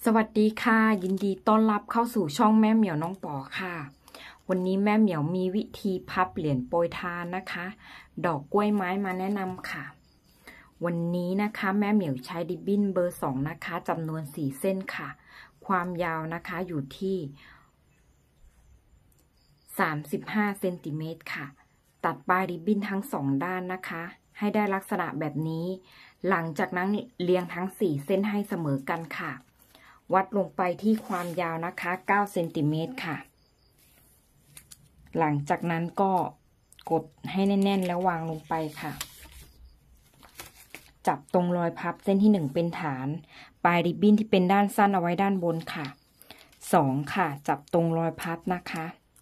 สวัสดีค่ะยินดีต้อนรับเข้าสู่ช่องแม่เหมียวน้องปอค่ะวันนี้แม่เหมียวมีวิธีพับเหรียญโปรยทานนะคะ ดอกกล้วยไม้มาแนะนำค่ะวันนี้นะคะแม่เหมียวใช้ริบบิ้นเบอร์ 2นะคะจำนวน4เส้นค่ะความยาวนะคะอยู่ที่35เซนติเมตรค่ะตัดปลายริบบิ้นทั้ง2ด้านนะคะให้ได้ลักษณะแบบนี้หลังจากนั้นเรียงทั้ง4เส้นให้เสมอกันค่ะวัดลงไปที่ความยาวนะคะ9เซนติเมตรค่ะหลังจากนั้นก็กดให้แน่นๆแล้ววางลงไปค่ะจับตรงรอยพับเส้นที่1เป็นฐานปลายริบบิ้นที่เป็นด้านสั้นเอาไว้ด้านบนค่ะ2ค่ะจับตรงรอยพับนะคะ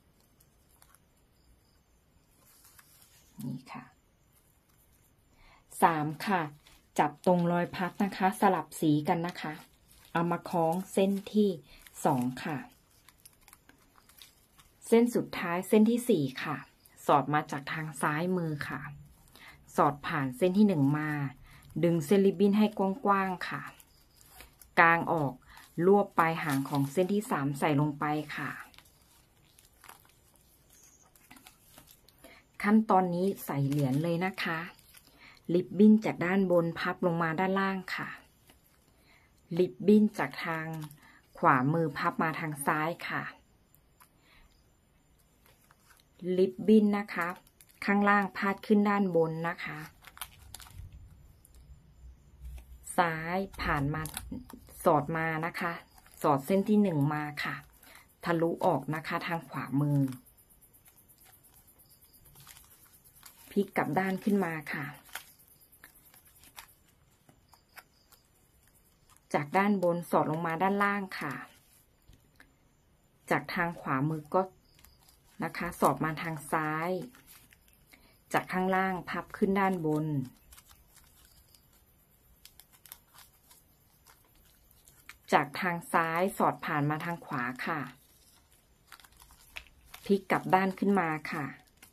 นี่ค่ะ3ค่ะจับตรงรอยพับนะคะสลับสีกันนะคะเอามาคล้องเส้นที่2ค่ะเส้นสุดท้ายเส้นที่4ค่ะสอดมาจากทางซ้ายมือค่ะสอดผ่านเส้นที่1มาดึงเส้นริบบิ้นให้กว้างๆค่ะกางออกรวบปลายหางของเส้นที่3ใส่ลงไปค่ะขั้นตอนนี้ใส่เหรียญเลยนะคะริบบิ้นจากด้านบนพับลงมาด้านล่างค่ะริบบิ้นจากทางขวามือพับมาทางซ้ายค่ะริบบิ้นนะคะข้างล่างพาดขึ้นด้านบนนะคะซ้ายผ่านมาสอดมานะคะสอดเส้นที่1มาค่ะทะลุออกนะคะทางขวามือพลิกกลับด้านขึ้นมาค่ะจากด้านบนสอดลงมาด้านล่างค่ะจากทางขวามือก็นะคะสอดมาทางซ้ายจากข้างล่างพับขึ้นด้านบนจากทางซ้ายสอดผ่านมาทางขวาค่ะพลิกกลับด้านขึ้นมาค่ะ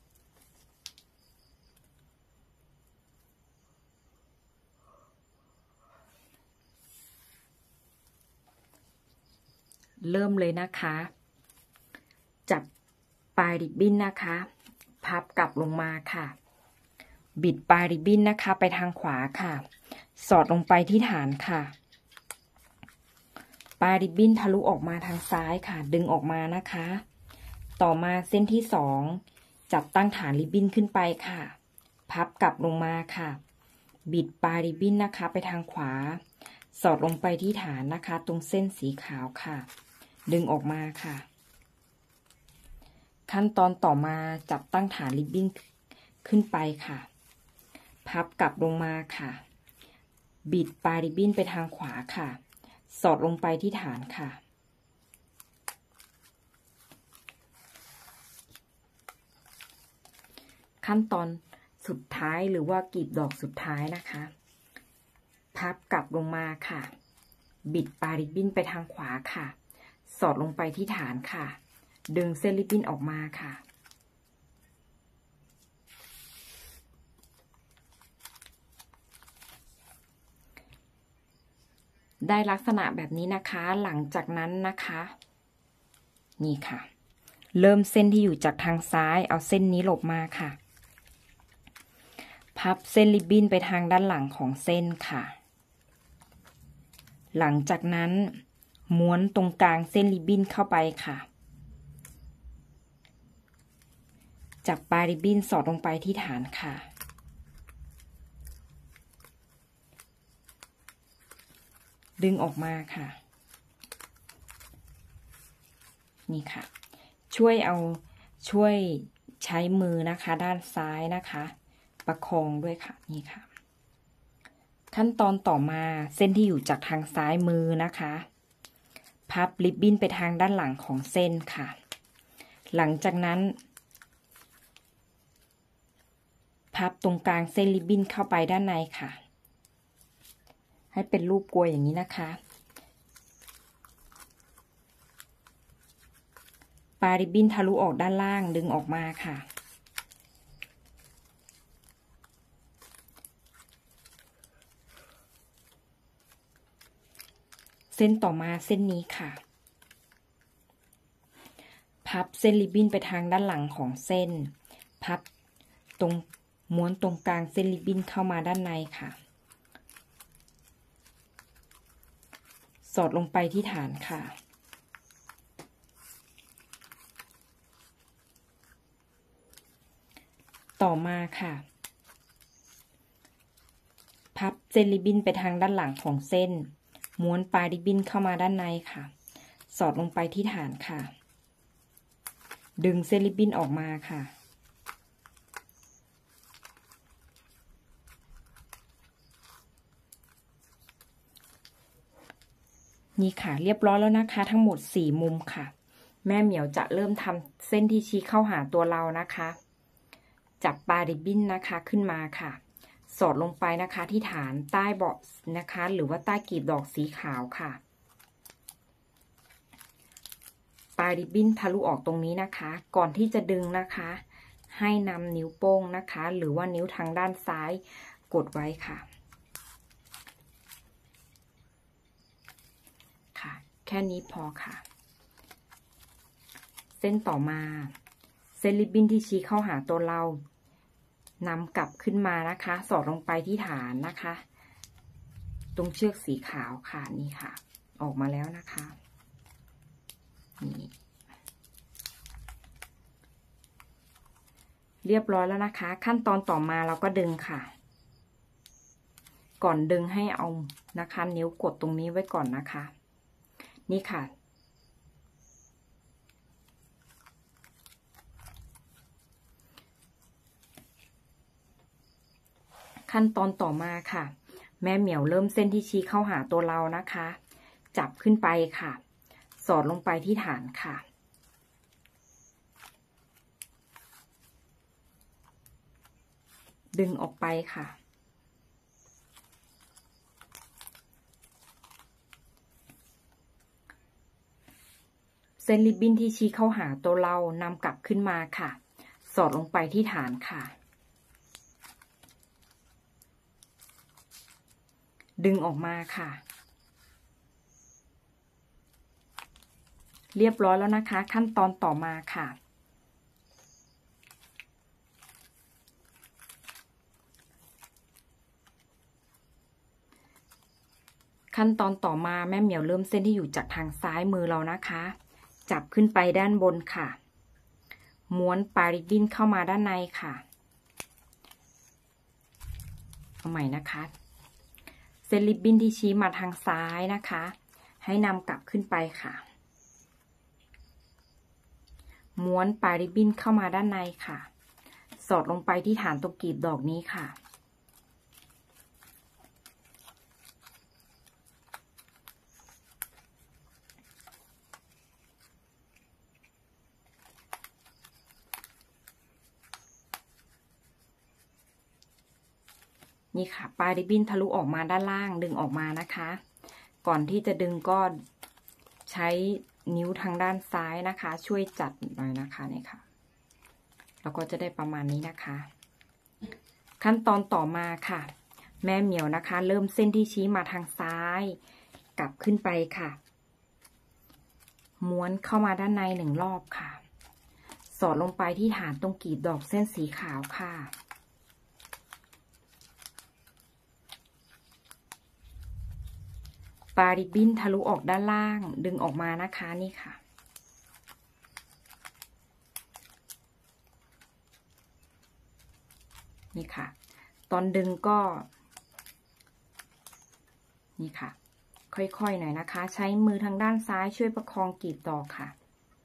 เริ่มเลยนะคะจับปลายริบบิ้นนะคะพับกลับลงมาค่ะบิดปลายริบบิ้นนะคะไปทางขวาค่ะสอดลงไปที่ฐานค่ะปลายริบบิ้นทะลุออกมาทางซ้ายค่ะดึงออกมานะคะต่อมาเส้นที่2จับตั้งฐานริบบิ้นขึ้นไปค่ะพับกลับลงมาค่ะบิดปลายริบบิ้นนะคะไปทางขวาสอดลงไปที่ฐานนะคะตรงเส้นสีขาวค่ะดึงออกมาค่ะขั้นตอนต่อมาจับตั้งฐานริบบิ้นขึ้นไปค่ะพับกลับลงมาค่ะบิดปลายริบบิ้นไปทางขวาค่ะสอดลงไปที่ฐานค่ะขั้นตอนสุดท้ายหรือว่ากลีบดอกสุดท้ายนะคะพับกลับลงมาค่ะบิดปลายริบบิ้นไปทางขวาค่ะสอดลงไปที่ฐานค่ะดึงเส้นริบบิ้นออกมาค่ะได้ลักษณะแบบนี้นะคะหลังจากนั้นนะคะนี่ค่ะเริ่มเส้นที่อยู่จากทางซ้ายเอาเส้นนี้หลบมาค่ะพับเส้นริบบิ้นไปทางด้านหลังของเส้นค่ะหลังจากนั้นม้วนตรงกลางเส้นริบบิ้นเข้าไปค่ะจับปลายริบบิ้นสอดลงไปที่ฐานค่ะดึงออกมาค่ะนี่ค่ะช่วยใช้มือนะคะด้านซ้ายนะคะประคองด้วยค่ะนี่ค่ะขั้นตอนต่อมาเส้นที่อยู่จากทางซ้ายมือนะคะพับริบบิ้นไปทางด้านหลังของเส้นค่ะหลังจากนั้นพับตรงกลางเส้นริบบิ้นเข้าไปด้านในค่ะให้เป็นรูปกลวยอย่างนี้นะคะปลายริบบิ้นทะลุออกด้านล่างดึงออกมาค่ะเส้นต่อมาเส้นนี้ค่ะพับเส้นริบบิ้นไปทางด้านหลังของเส้นพับตรงม้วนตรงกลางเส้นริบบิ้นเข้ามาด้านในค่ะสอดลงไปที่ฐานค่ะต่อมาค่ะพับเส้นริบบิ้นไปทางด้านหลังของเส้นม้วนปลายริบบิ้นเข้ามาด้านในค่ะสอดลงไปที่ฐานค่ะดึงเส้นริบบิ้นออกมาค่ะนี่ค่ะเรียบร้อยแล้วนะคะทั้งหมด4มุมค่ะแม่เหมียวจะเริ่มทำเส้นที่ชี้เข้าหาตัวเรานะคะจับปลายริบบิ้นนะคะขึ้นมาค่ะสอดลงไปนะคะที่ฐานใต้เบาะนะคะหรือว่าใต้กลีบดอกสีขาวค่ะปลายริบบิ้นทะลุออกตรงนี้นะคะก่อนที่จะดึงนะคะให้นำนิ้วโป้งนะคะหรือว่านิ้วทางด้านซ้ายกดไว้ค่ะค่ะแค่นี้พอค่ะเส้นต่อมาเส้นริบบิ้นที่ชี้เข้าหาตัวเรานำกลับขึ้นมานะคะสอดลงไปที่ฐานนะคะตรงเชือกสีขาวค่ะนี่ค่ะออกมาแล้วนะคะนี่เรียบร้อยแล้วนะคะขั้นตอนต่อมาเราก็ดึงค่ะก่อนดึงให้เอานะคะนิ้วกดตรงนี้ไว้ก่อนนะคะนี่ค่ะขั้นตอนต่อมาค่ะแม่เหมียวเริ่มเส้นที่ชี้เข้าหาตัวเรานะคะจับขึ้นไปค่ะสอดลงไปที่ฐานค่ะดึงออกไปค่ะเส้นริบบิ้นที่ชี้เข้าหาตัวเรานำกลับขึ้นมาค่ะสอดลงไปที่ฐานค่ะดึงออกมาค่ะเรียบร้อยแล้วนะคะขั้นตอนต่อมาค่ะขั้นตอนต่อมาแม่เหมียวเริ่มเส้นที่อยู่จากทางซ้ายมือเรานะคะจับขึ้นไปด้านบนค่ะม้วนปลายริบบิ้นเข้ามาด้านในค่ะเอาใหม่นะคะเส้นริบบิ้นที่ชี้มาทางซ้ายนะคะให้นำกลับขึ้นไปค่ะม้วนปลายริบบิ้นเข้ามาด้านในค่ะสอดลงไปที่ฐานตรงกลีบดอกนี้ค่ะนี่ค่ะปลายริบบิ้นทะลุออกมาด้านล่างดึงออกมานะคะก่อนที่จะดึงก็ใช้นิ้วทางด้านซ้ายนะคะช่วยจัดหน่อยนะคะนี่ค่ะแล้วก็จะได้ประมาณนี้นะคะขั้นตอนต่อมาค่ะแม่เหมียวนะคะเริ่มเส้นที่ชี้มาทางซ้ายกลับขึ้นไปค่ะม้วนเข้ามาด้านใน1 รอบค่ะสอดลงไปที่ฐานตรงกลีบดอกเส้นสีขาวค่ะปลายริบบิ้นทะลุออกด้านล่างดึงออกมานะคะนี่ค่ะนี่ค่ะตอนดึงก็นี่ค่ะค่อยๆหน่อยนะคะใช้มือทางด้านซ้ายช่วยประคองกลีบดอกค่ะ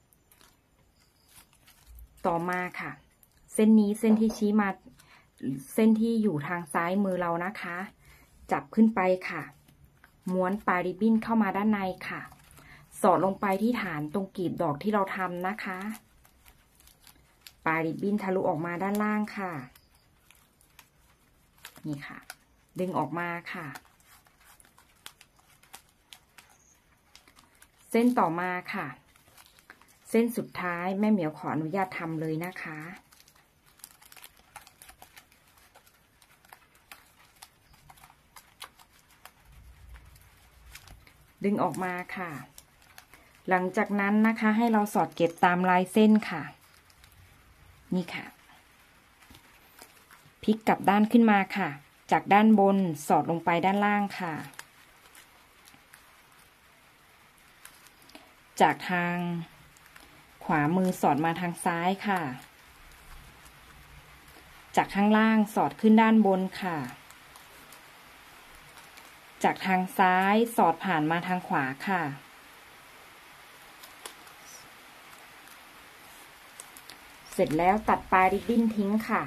ต่อมาค่ะเส้นนี้เส้นที่ชี้มาเส้นที่อยู่ทางซ้ายมือเรานะคะจับขึ้นไปค่ะม้วนปลายริบบิ้นเข้ามาด้านในค่ะสอดลงไปที่ฐานตรงกลีบดอกที่เราทำนะคะปลายริบบิ้นทะลุออกมาด้านล่างค่ะนี่ค่ะดึงออกมาค่ะเส้นต่อมาค่ะเส้นสุดท้ายแม่เหมียวขออนุญาตทำเลยนะคะดึงออกมาค่ะหลังจากนั้นนะคะให้เราสอดเก็บตามลายเส้นค่ะนี่ค่ะพลิกกลับด้านขึ้นมาค่ะจากด้านบนสอดลงไปด้านล่างค่ะจากทางขวามือสอดมาทางซ้ายค่ะจากข้างล่างสอดขึ้นด้านบนค่ะจากทางซ้ายสอดผ่านมาทางขวาค่ะเสร็จแล้วตัดปลายริบบิ้นทิ้งค่ะ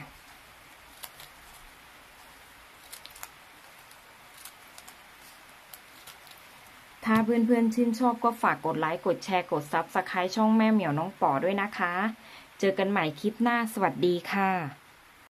ถ้าเพื่อนๆชื่นชอบก็ฝากกดไลค์กดแชร์กด Subscribe ช่องแม่เหมียวน้องป๋อด้วยนะคะเจอกันใหม่คลิปหน้าสวัสดีค่ะ